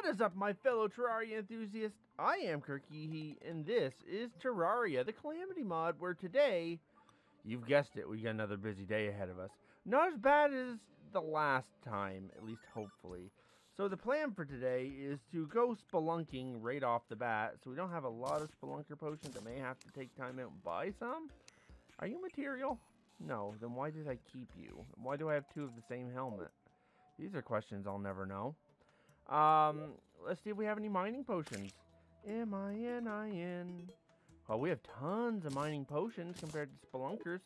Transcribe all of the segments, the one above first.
What is up, my fellow Terraria enthusiasts? I am Kirky, and this is Terraria, the Calamity mod, where today, you've guessed it, we got another busy day ahead of us. Not as bad as the last time, at least hopefully. So the plan for today is to go spelunking right off the bat, so we don't have a lot of spelunker potions. I may have to take time out and buy some. Are you material? No, then why did I keep you? Why do I have two of the same helmet? These are questions I'll never know. Let's see if we have any mining potions. M-I-N-I-N. Well, we have tons of mining potions compared to spelunkers.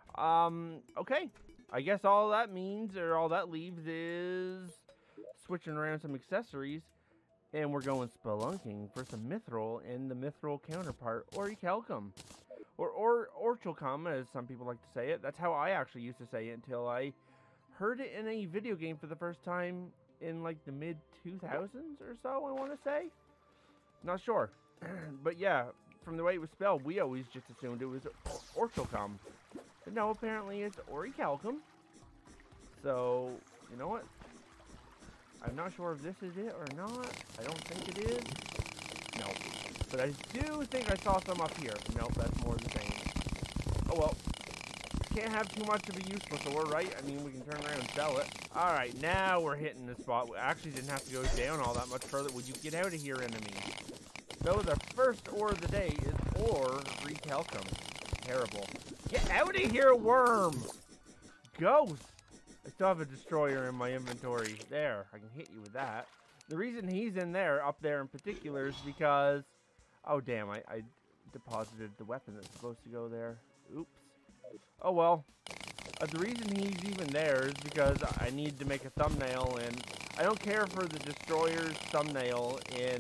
Okay. I guess all that means, or all that leaves, is switching around some accessories. And we're going spelunking for some mithril and the mithril counterpart, orichalcum. Or orichalcum, as some people like to say it. That's how I actually used to say it until I heard it in a video game for the first time in like the mid 2000s or so, I want to say. Not sure. But yeah, from the way it was spelled, we always just assumed it was orichalcum. But no, apparently it's orichalcum. So, you know what? I'm not sure if this is it or not. I don't think it is. No. But I do think I saw some up here. Nope, that's more the same. Oh well. Can't have too much of a useless ore, right? I mean, we can turn around and sell it. Alright, now we're hitting the spot. We actually didn't have to go down all that much further. Would you get out of here, enemy? So the first ore of the day is orichalcum. Terrible. Get out of here, worm! Ghost! I still have a destroyer in my inventory. There, I can hit you with that. The reason he's in there, up there in particular, is because... Oh, damn, I deposited the weapon that's supposed to go there. Oops. Oh well, the reason he's even there is because I need to make a thumbnail, and I don't care for the destroyer's thumbnail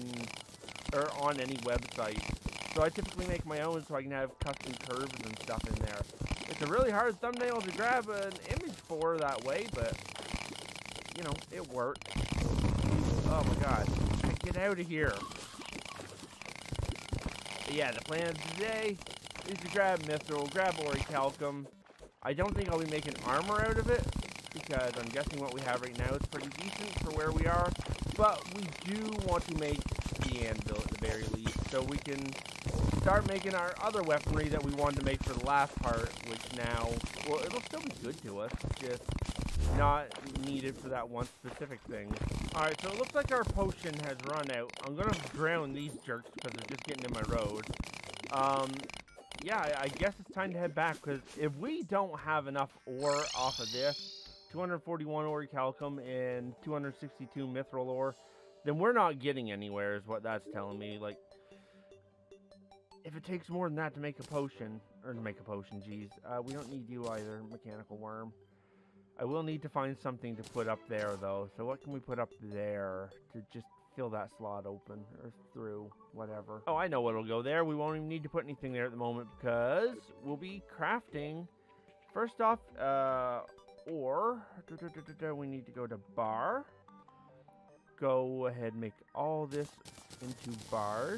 or on any website. So I typically make my own so I can have custom curves and stuff in there. It's a really hard thumbnail to grab an image for that way, but you know, it worked. Oh my god, get out of here. But yeah, the plan today is to grab mithril, grab orichalcum. I don't think I'll be making armor out of it, because I'm guessing what we have right now is pretty decent for where we are. But we do want to make the anvil at the very least, so we can start making our other weaponry that we wanted to make for the last part, which now, well, it'll still be good to us, just not needed for that one specific thing. Alright, so it looks like our potion has run out. I'm gonna drown these jerks because they're just getting in my road. Yeah, I guess it's time to head back, because if we don't have enough ore off of this, 241 orichalcum and 262 mithril ore, then we're not getting anywhere, is what that's telling me. Like, if it takes more than that to make a potion, geez, we don't need you either, mechanical worm. I will need to find something to put up there, though. So what can we put up there to just fill that slot open, or through, whatever. Oh, I know what'll go there. We won't even need to put anything there at the moment, because we'll be crafting. First off, ore. We need to go to bar. Go ahead and make all this into bars.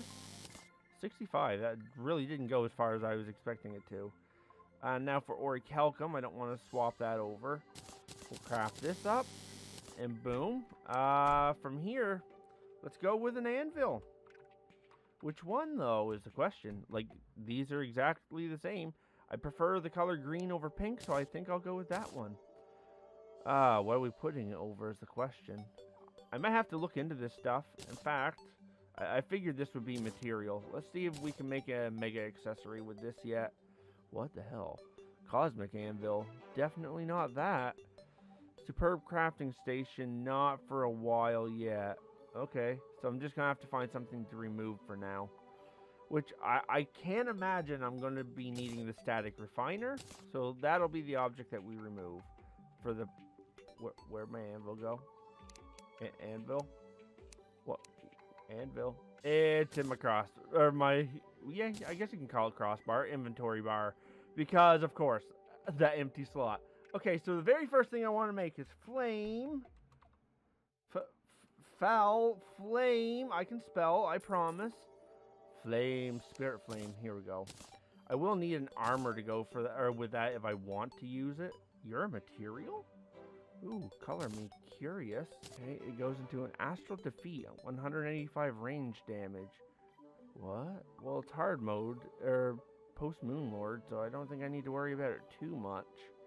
65, that really didn't go as far as I was expecting it to. Now for orichalcum, I don't want to swap that over. We'll craft this up, and boom. From here, let's go with an anvil. Which one, though, is the question. Like, these are exactly the same. I prefer the color green over pink, so I think I'll go with that one. What are we putting it over is the question. I might have to look into this stuff. In fact, I figured this would be material. Let's see if we can make a mega accessory with this yet. What the hell? Cosmic anvil. Definitely not that. Superb crafting station. Not for a while yet. Okay, so I'm just going to have to find something to remove for now. Which I can't imagine I'm going to be needing the static refiner. So that'll be the object that we remove. For the... Where'd my anvil go? Anvil? What? Anvil? It's in my cross... Or my... Yeah, I guess you can call it crossbar. Inventory bar. Because, of course, that empty slot. Okay, so the very first thing I want to make is flame... Foul flame. I can spell, I promise. Flame, spirit flame. Here we go. I will need an armor to go for that, or with that if I want to use it. You're a material? Ooh, color me curious. Okay, it goes into an astral defeat, 185 range damage. What? Well, it's hard mode, or post-moon lord, so I don't think I need to worry about it too much.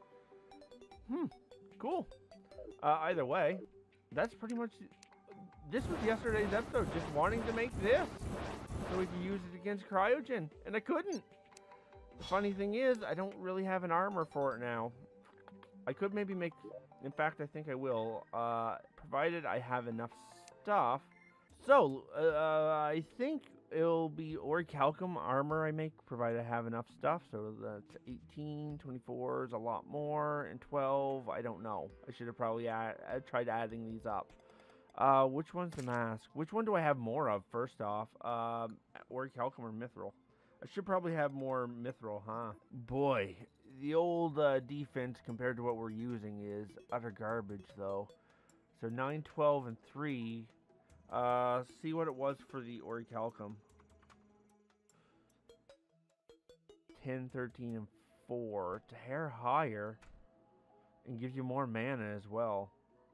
Cool. Either way, that's pretty much... This was yesterday's episode, just wanting to make this so we could use it against Cryogen, and I couldn't. The funny thing is, I don't really have an armor for it now. I could maybe make... In fact, I think I will, provided I have enough stuff. So, I think it'll be Orichalcum armor I make, provided I have enough stuff. So that's 18, 24 is a lot more, and 12, I don't know. I should have probably tried adding these up. Which one's the mask? Which one do I have more of, first off? Orichalcum or Mithril? I should probably have more Mithril, huh? Boy, the old defense compared to what we're using is utter garbage, though. So 9, 12, and 3. See what it was for the Orichalcum. 10, 13, and 4. It's a hair higher. And gives you more mana as well.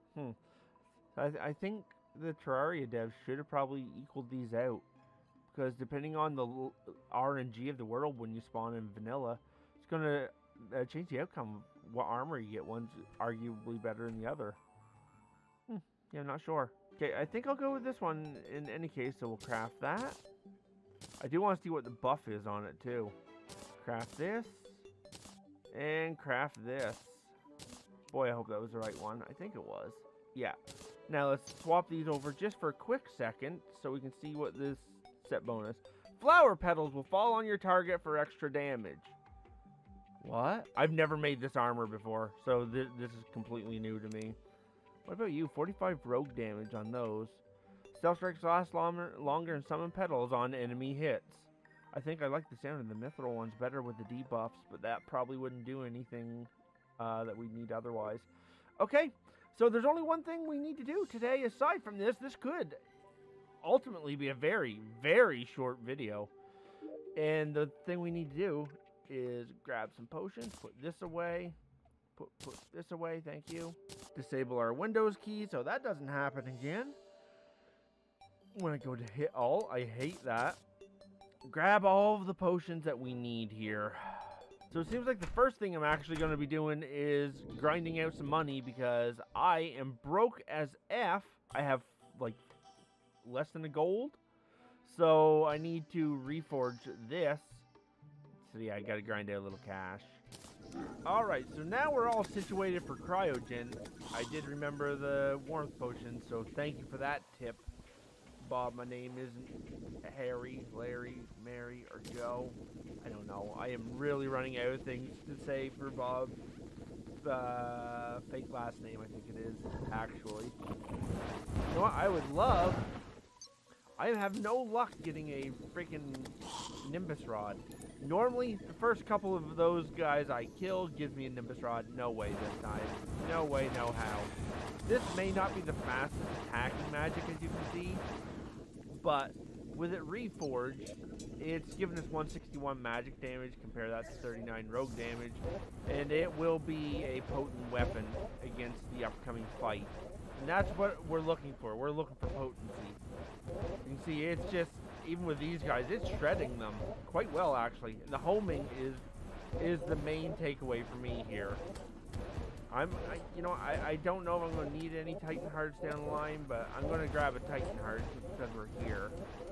I think the Terraria devs should have probably equaled these out. Because depending on the RNG of the world when you spawn in vanilla, it's going to change the outcome. What armor you get. One's arguably better than the other. Yeah, I'm not sure. Okay, I think I'll go with this one in any case, so we'll craft that. I do want to see what the buff is on it, too. Craft this. And craft this. Boy, I hope that was the right one. I think it was. Yeah. Now, let's swap these over just for a quick second, so we can see what this set bonus. Flower petals will fall on your target for extra damage. What? I've never made this armor before, so this is completely new to me. What about you? 45 rogue damage on those. Stealth strikes last longer and summon petals on enemy hits. I think I like the sound of the Mithril ones better with the debuffs, but that probably wouldn't do anything that we need otherwise. Okay, so there's only one thing we need to do today aside from this. This could ultimately be a very, very short video. And the thing we need to do is grab some potions, put this away. Put this away, thank you. Disable our Windows key so that doesn't happen again. When I go to hit Alt, I hate that. Grab all of the potions that we need here. So it seems like the first thing I'm actually going to be doing is grinding out some money because I am broke as F. I have like less than a gold. So I need to reforge this. So yeah, I got to grind out a little cash. Alright, so now we're all situated for Cryogen. I did remember the warmth potion, so thank you for that tip. Bob, my name isn't Harry, Larry, Mary, or Joe. I don't know. I am really running out of things to say for Bob. Fake last name, I think it is, actually. You know what? I would love... I have no luck getting a freaking Nimbus Rod. Normally, the first couple of those guys I kill gives me a Nimbus Rod. No way this time. No way, no how. This may not be the fastest attacking magic, as you can see, but with it reforged, it's given us 161 magic damage. Compare that to 39 rogue damage, and it will be a potent weapon against the upcoming fight. And that's what we're looking for. We're looking for potency. You can see it's just, even with these guys, it's shredding them quite well, actually. And the homing is the main takeaway for me here. I don't know if I'm going to need any Titan Hearts down the line, but I'm going to grab a Titan Heart just because we're here.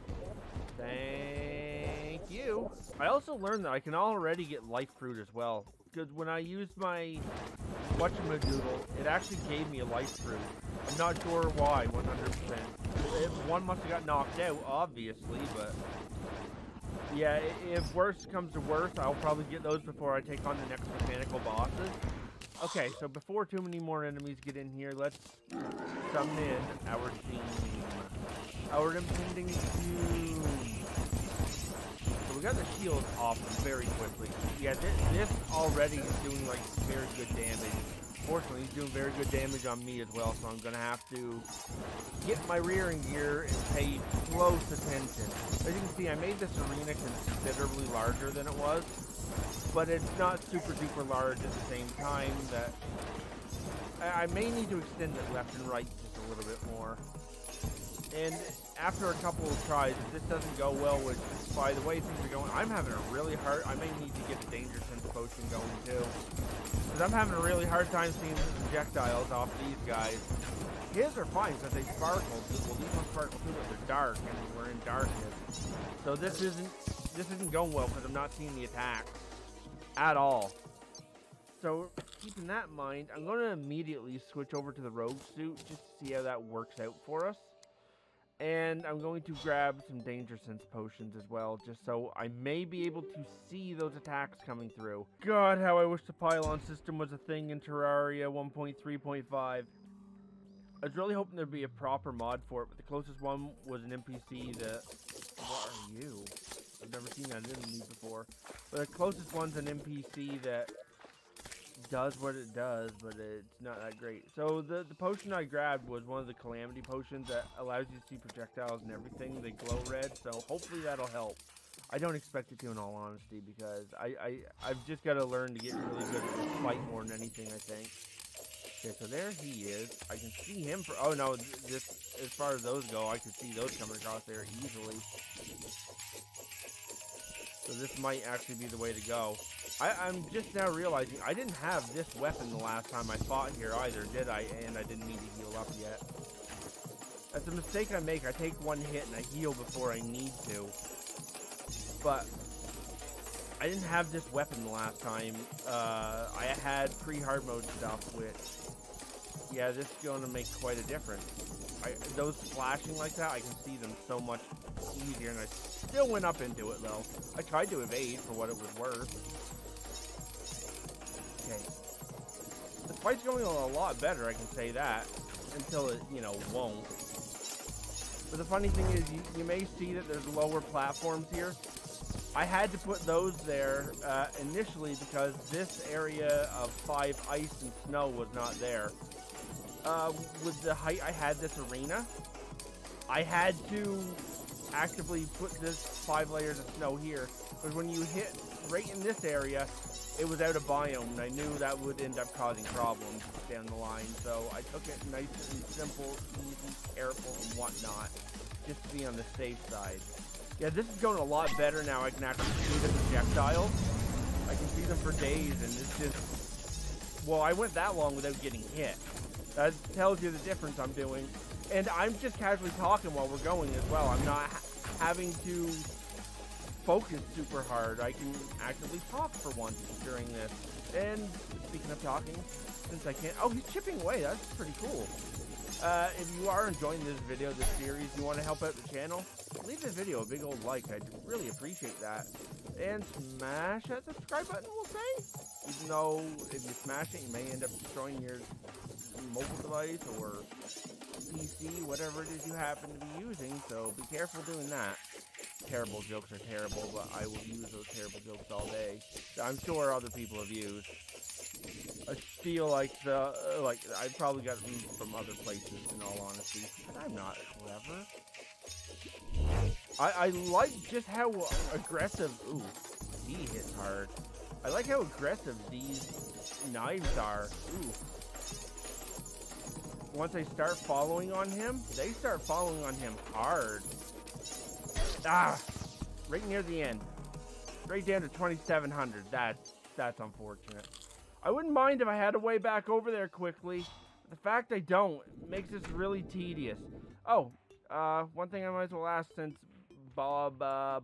Thank you. I also learned that I can already get Life Fruit as well. Because when I used my whatchamadoodle, it actually gave me a Life Fruit. I'm not sure why, 100%. One must have got knocked out, obviously, but... yeah, if worse comes to worse, I'll probably get those before I take on the next mechanical bosses. Okay, so before too many more enemies get in here, let's summon in our team. Our impending doom. So we got the shield off very quickly. Yeah, this already is doing like very good damage. Fortunately, he's doing very good damage on me as well, so I'm going to have to get my rearing gear and pay close attention. As you can see, I made this arena considerably larger than it was, but it's not super duper large at the same time. That I may need to extend it left and right just a little bit more. And after a couple of tries, if this doesn't go well, which by the way things are going, I'm having a really hard, I may need to get a danger sense potion going too. Because I'm having a really hard time seeing projectiles off these guys. His are fine because they sparkle. Well, these ones sparkle too, but they're dark, and we're in darkness. So this isn't going well because I'm not seeing the attacks at all. So keeping that in mind, I'm going to immediately switch over to the rogue suit just to see how that works out for us. And I'm going to grab some danger sense potions as well, just so I may be able to see those attacks coming through. God, how I wish the pylon system was a thing in Terraria 1.3.5. I was really hoping there'd be a proper mod for it, but the closest one was an NPC that... What are you? I've never seen that enemy before. But the closest one's an NPC that does what it does, but it's not that great. So the potion I grabbed was one of the calamity potions that allows you to see projectiles and everything. They glow red, so hopefully that'll help. I don't expect it to, in all honesty, because I've just got to learn to get really good at this fight more than anything, I think. Okay, so there he is. I can see him for... Oh no, this, as far as those go, I can see those coming across there easily. So this might actually be the way to go. I'm just now realizing I didn't have this weapon the last time I fought here either, did I? And I didn't need to heal up yet. That's a mistake I make. I take one hit and I heal before I need to. But I didn't have this weapon the last time. I had pre-hard mode stuff, which... Yeah, this is going to make quite a difference. Those flashing like that, I can see them so much easier, and I still went up into it, though. I tried to evade for what it was worth. Okay. The fight's going a lot better, I can say that, until it, you know, won't. But the funny thing is, you may see that there's lower platforms here. I had to put those there initially because this area of 5 ice and snow was not there. With the height I had this arena, I had to actively put this 5 layers of snow here, because when you hit right in this area, it was out of biome, and I knew that would end up causing problems down the line, so I took it nice and simple, easy, careful, and whatnot, just to be on the safe side. Yeah, this is going a lot better now. I can actually see the projectiles. I can see them for days, and it's just... Well, I went that long without getting hit. That tells you the difference I'm doing. And I'm just casually talking while we're going as well. I'm not having to focus super hard. I can actively talk for once during this. And speaking of talking, since I can't... Oh, he's chipping away. That's pretty cool. If you are enjoying this video, this series, you want to help out the channel, leave this video a big old like. I'd really appreciate that. And smash that subscribe button, we'll say. Even though if you smash it, you may end up destroying your mobile device or PC, whatever it is you happen to be using, so be careful doing that. Terrible jokes are terrible, but I will use those terrible jokes all day. I'm sure other people have used. I feel like I probably got them from other places, in all honesty. But I'm not clever. I like just how aggressive... Ooh, he hits hard. I like how aggressive these knives are. Ooh. Once I start following on him, they start following on him hard. Ah! Right near the end. Right down to 2,700. That's unfortunate. I wouldn't mind if I had a way back over there quickly. The fact I don't makes this really tedious. Oh, one thing I might as well ask, since Baba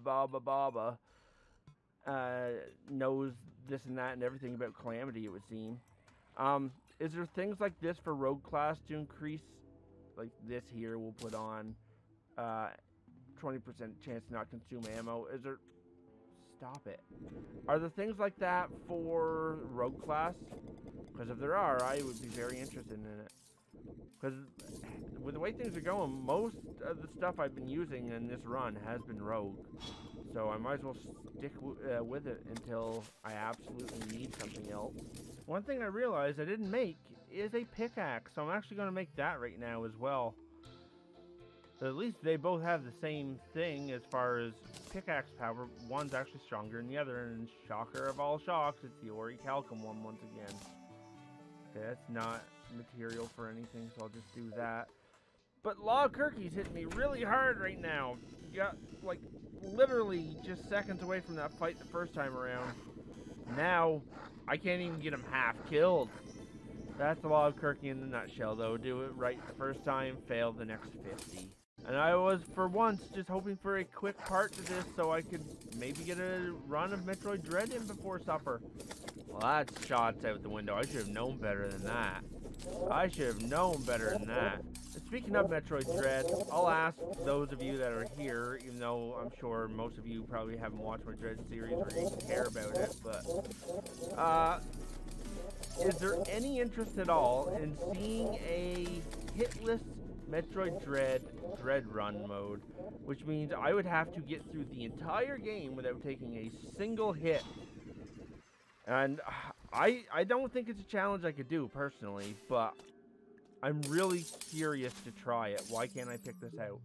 knows this and that and everything about Calamity, it would seem. Is there things like this for Rogue class to increase? Like this here will put on 20% chance to not consume ammo. Is there... Stop it. Are there things like that for Rogue class? Because if there are, I would be very interested in it. Because with the way things are going, most of the stuff I've been using in this run has been Rogue. So I might as well stick with it until I absolutely need something else. One thing I realized I didn't make is a pickaxe, so I'm actually going to make that right now as well. But at least they both have the same thing as far as pickaxe power. One's actually stronger than the other, and shocker of all shocks, it's the Orichalcum one once again. Okay, that's not material for anything, so I'll just do that. But Law Kirky's hitting me really hard right now. Got, like, literally just seconds away from that fight the first time around. Now, I can't even get him half killed. That's the Law of Kirky in a nutshell, though. Do it right the first time, fail the next 50. And I was, for once, just hoping for a quick part to this so I could maybe get a run of Metroid Dread in before supper. Well, that shot's out the window. I should have known better than that. I should have known better than that. And speaking of Metroid Dread, I'll ask those of you that are here, even though I'm sure most of you probably haven't watched my Dread series or even care about it, but, is there any interest at all in seeing a hitless Metroid Dread Run mode, which means I would have to get through the entire game without taking a single hit? And I don't think it's a challenge I could do personally, but I'm really curious to try it. Why can't I pick this out?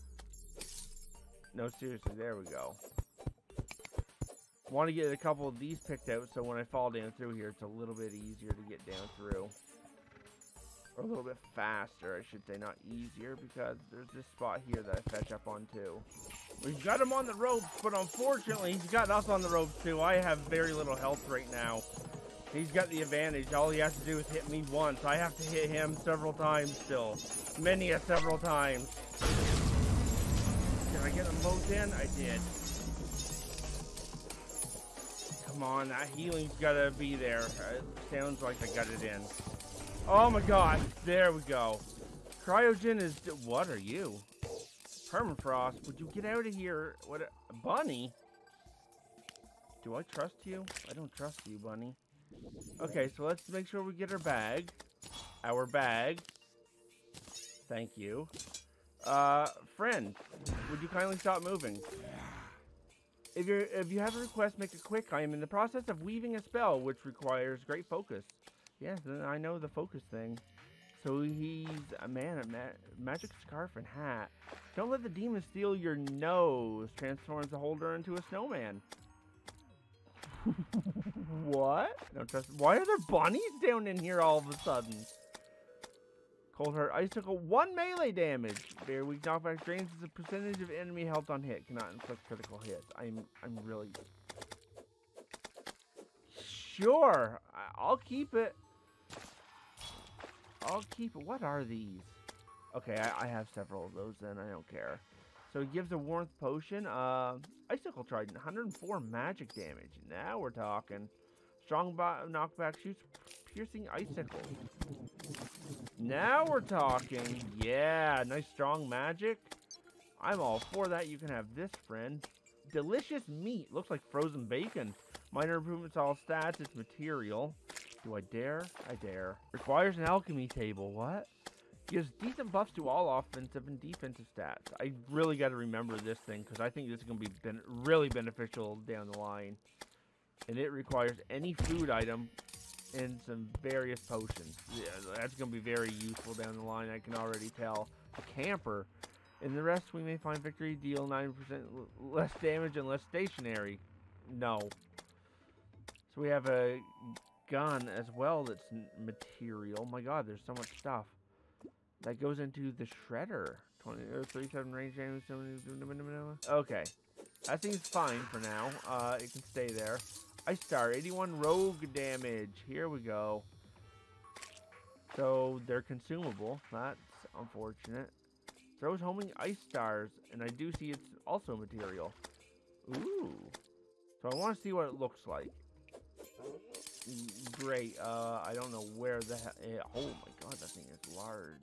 No, seriously, there we go. Want to get a couple of these picked out so when I fall down through here, it's a little bit easier to get down through. Or a little bit faster, I should say, not easier, because there's this spot here that I fetch up on too. We've got him on the ropes, but unfortunately, he's got us on the ropes too. I have very little health right now. He's got the advantage. All he has to do is hit me once. I have to hit him several times still. Many a several times. Did I get them both in? I did. Come on, that healing's gotta be there. It sounds like I got it in. Oh my god, there we go. Cryogen is... What are you? Permafrost, would you get out of here? What a bunny? Do I trust you? I don't trust you, bunny. Okay, so let's make sure we get our bag. Our bag. Thank you. Friend, would you kindly stop moving? If you have a request, make it quick. I am in the process of weaving a spell, which requires great focus. Yes, I know the focus thing. So he's a man at magic scarf and hat. Don't let the demon steal your nose. Transforms the holder into a snowman. What? Don't trust. Why are there bunnies down in here all of a sudden? Cold Heart Icicle, 1 melee damage. Very weak knockback drains as a percentage of enemy health on hit. Cannot inflict critical hits. I'm really... Sure. I'll keep it. I'll keep it. What are these? Okay, I have several of those then. I don't care. So it gives a warmth potion. Icicle Trident, 104 magic damage. Now we're talking. Strong knockback shoots piercing icicle. Now we're talking. Yeah, nice strong magic. I'm all for that. You can have this, friend. Delicious meat. Looks like frozen bacon. Minor improvements to all stats. It's material. Do I dare? I dare. Requires an alchemy table. What? Gives decent buffs to all offensive and defensive stats. I really got to remember this thing because I think this is going to be really beneficial down the line. And it requires any food item and some various potions. Yeah, that's going to be very useful down the line, I can already tell. A camper. In the rest, we may find victory. Deal 9% less damage and less stationary. No. So we have a gun as well that's material. My god, there's so much stuff. That goes into the shredder. 37 range damage. Okay. That seems fine for now. It can stay there. Ice Star, 81 rogue damage. Here we go. So they're consumable. That's unfortunate. Throws homing ice stars, and I do see it's also material. Ooh. So I want to see what it looks like. Great. I don't know where the hell. Oh my god, that thing is large.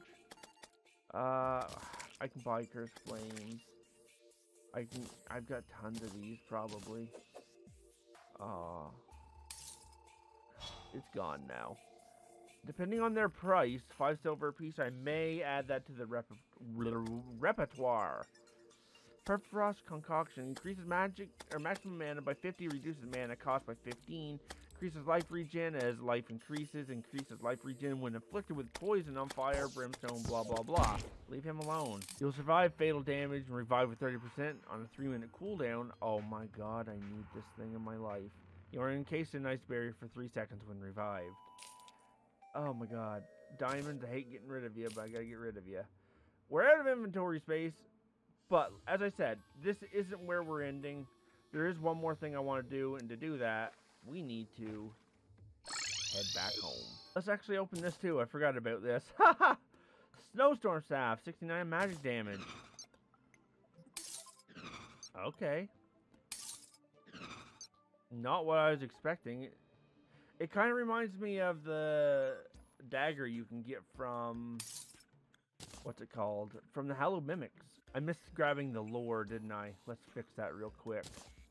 I can buy Curse Flames. I've got tons of these probably. It's gone now. Depending on their price, 5 silver a piece, I may add that to the repertoire. Permafrost Concoction increases magic or maximum mana by 50, reduces mana cost by 15, increases life regen as life increases life regen when afflicted with poison on fire, brimstone, blah blah blah. Leave him alone. You'll survive fatal damage and revive with 30% on a 3-minute cooldown. Oh my god, I need this thing in my life. You are encased in ice barrier for 3 seconds when revived. Oh my god. Diamonds, I hate getting rid of you, but I gotta get rid of you. We're out of inventory space, but as I said, this isn't where we're ending. There is one more thing I want to do, and to do that, we need to head back home. Let's actually open this too. I forgot about this. Haha! Snowstorm staff, 69 magic damage. Okay. Not what I was expecting. It kind of reminds me of the dagger you can get from, what's it called? From the Hollow Mimics. I missed grabbing the lore, didn't I? Let's fix that real quick.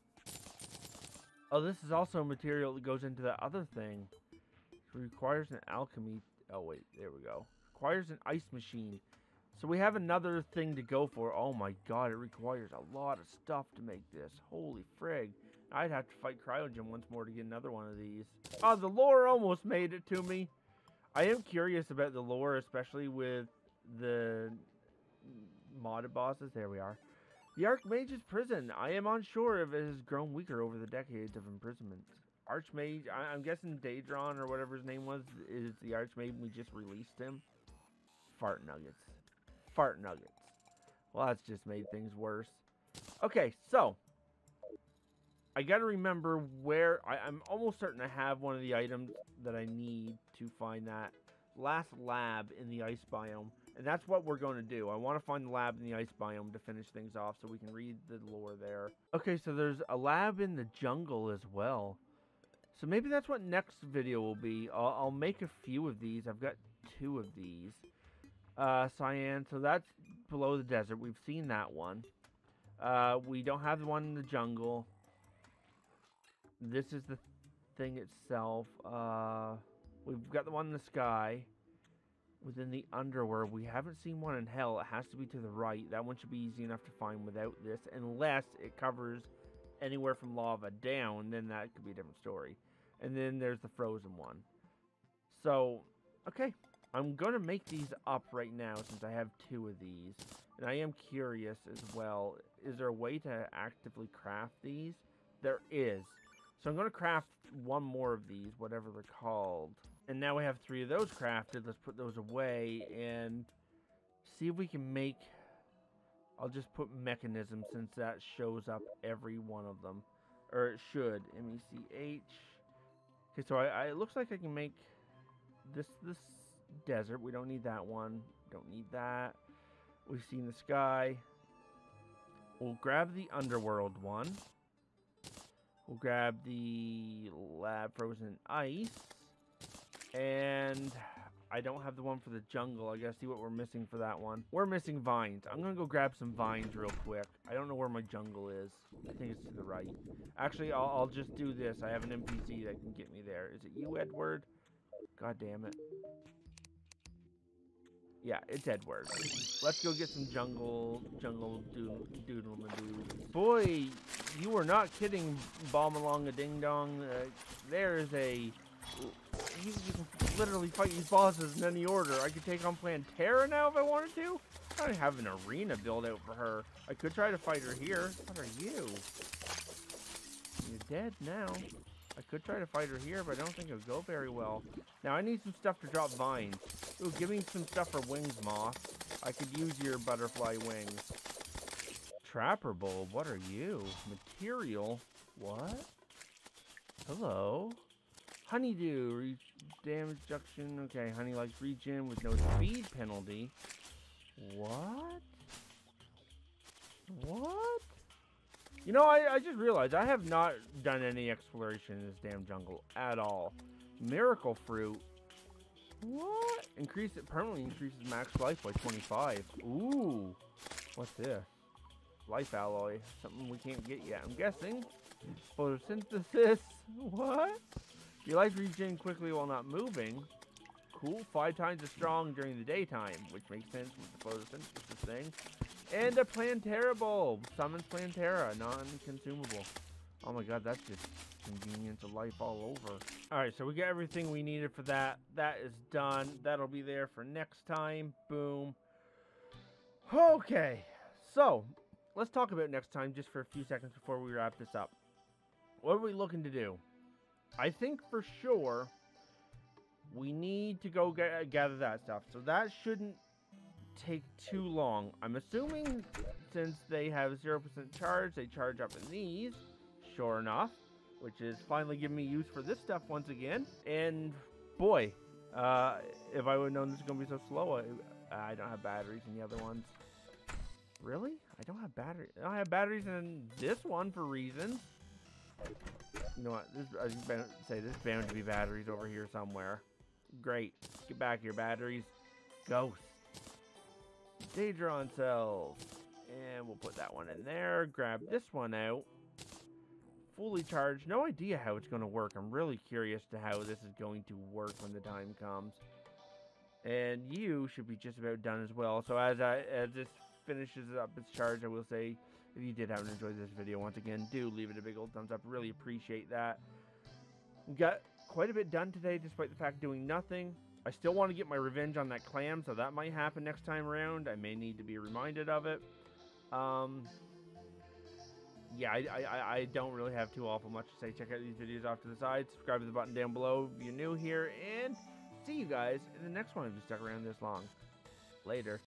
Oh, this is also a material that goes into that other thing. It requires an alchemy. Oh, wait, there we go. Requires an ice machine. So we have another thing to go for. Oh my god, it requires a lot of stuff to make this. Holy frig. I'd have to fight Cryogen once more to get another one of these. Oh, the lore almost made it to me. I am curious about the lore, especially with the modded bosses. There we are. The Archmage's prison. I am unsure if it has grown weaker over the decades of imprisonment. Archmage, I'm guessing Daedron or whatever his name was, is the Archmage. We just released him. Fart nuggets. Fart nuggets. Well, that's just made things worse. Okay, so I gotta remember where I'm almost certain I have one of the items that I need to find that last lab in the ice biome, and that's what we're going to do. I want to find the lab in the ice biome to finish things off so we can read the lore there. Okay, so there's a lab in the jungle as well. So maybe that's what next video will be. I'll make a few of these. I've got 2 of these. Cyan, so that's below the desert. We've seen that one. We don't have the one in the jungle. This is the thing itself. We've got the one in the sky. Within the underworld, we haven't seen one in hell. It has to be to the right. That one should be easy enough to find without this, unless it covers anywhere from lava down. Then that could be a different story. And then there's the frozen one. So, okay. I'm going to make these up right now since I have 2 of these. And I am curious as well. Is there a way to actively craft these? There is. So I'm going to craft 1 more of these, whatever they're called. And now we have 3 of those crafted. Let's put those away and see if we can make... I'll just put mechanism since that shows up every one of them. Or it should. MECH. Okay, so it looks like I can make this desert. We don't need that one. Don't need that. We've seen the sky. We'll grab the underworld one. We'll grab the lab frozen ice. And I don't have the one for the jungle. I gotta see what we're missing for that one. We're missing vines. I'm gonna go grab some vines real quick. I don't know where my jungle is. I think it's to the right. Actually, I'll just do this. I have an NPC that can get me there. Is it you, Edward? God damn it. Yeah, it's Edward. Let's go get some jungle doodle-ma-doo. Boy, you were not kidding, Balmalonga-ding-dong. There is a... You can literally fight these bosses in any order. I could take on Plantera now if I wanted to. I don't have an arena build out for her. I could try to fight her here. What are you? You're dead now. I could try to fight her here, but I don't think it would go very well. Now, I need some stuff to drop vines. Ooh, give me some stuff for wings, Moth. I could use your butterfly wings. Trapper bulb, what are you? Material? What? Hello? Honeydew, damage reduction. Okay, honey likes regen with no speed penalty. What? What? You know, I just realized I have not done any exploration in this damn jungle at all. Miracle fruit. What? Permanently increases max life by 25. Ooh. What's this? Life alloy. Something we can't get yet, I'm guessing. Photosynthesis. What? Your life regen quickly while not moving. Cool. 5 times as strong during the daytime, which makes sense with the photosynthesis thing. And a Plantera bulb. Summons Plantera, non-consumable. Oh my god, that's just convenience of life all over. Alright, so we got everything we needed for that. That is done. That'll be there for next time. Boom. Okay, so let's talk about next time just for a few seconds before we wrap this up. What are we looking to do? I think for sure we need to go gather that stuff. So that shouldn't take too long. I'm assuming since they have 0% charge, they charge up in these. Sure enough, which is finally giving me use for this stuff once again. And boy, if I would have known this was going to be so slow, I don't have batteries in the other ones. Really? I don't have batteries. I don't have batteries in this one for reasons. You know what? I was about to say there's bound to be batteries over here somewhere. Great. Get back here, batteries. Ghost. Daedron cells. And we'll put that one in there. Grab this one out. Fully charged. No idea how it's going to work. I'm really curious to how this is going to work when the time comes. And you should be just about done as well. So as this finishes up its charge, I will say, if you did happen to enjoy this video, once again, do leave it a big old thumbs up. Really appreciate that. We got quite a bit done today, despite the fact doing nothing. I still want to get my revenge on that clam, so that might happen next time around. I may need to be reminded of it. Yeah, I don't really have too awful much to say. Check out these videos off to the side. Subscribe to the button down below if you're new here. And see you guys in the next one if you stuck around this long. Later.